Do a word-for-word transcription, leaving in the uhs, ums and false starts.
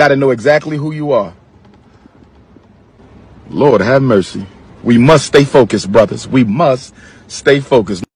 got to know exactly who you are. Lord have mercy. We must stay focused, brothers. We must stay focused.